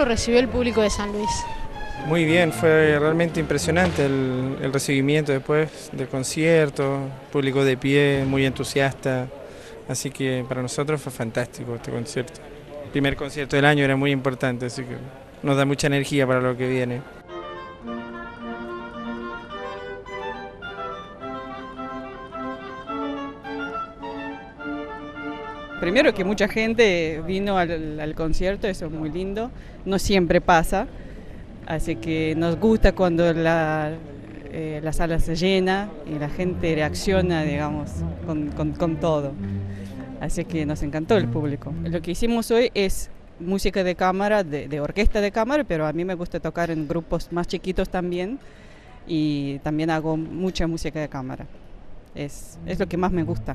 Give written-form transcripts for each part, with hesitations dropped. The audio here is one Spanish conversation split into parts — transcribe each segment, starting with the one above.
recibió el público de San Luis? Muy bien, fue realmente impresionante el recibimiento después del concierto, público de pie, muy entusiasta, así que para nosotros fue fantástico este concierto. El primer concierto del año era muy importante, así que nos da mucha energía para lo que viene. Primero que mucha gente vino al concierto, eso es muy lindo, no siempre pasa, así que nos gusta cuando la sala se llena y la gente reacciona, digamos, con todo. Así que nos encantó el público. Lo que hicimos hoy es música de cámara, de orquesta de cámara, pero a mí me gusta tocar en grupos más chiquitos también y también hago mucha música de cámara. Es lo que más me gusta.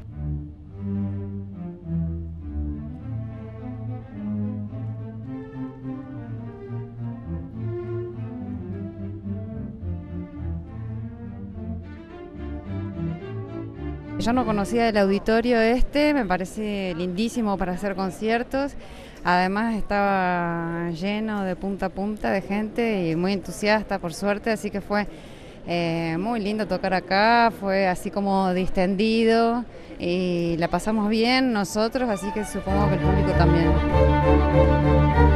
Yo no conocía el auditorio me parece lindísimo para hacer conciertos. Además estaba lleno de punta a punta de gente y muy entusiasta por suerte, así que fue muy lindo tocar acá, fue así como distendido y la pasamos bien nosotros, así que supongo que el público también.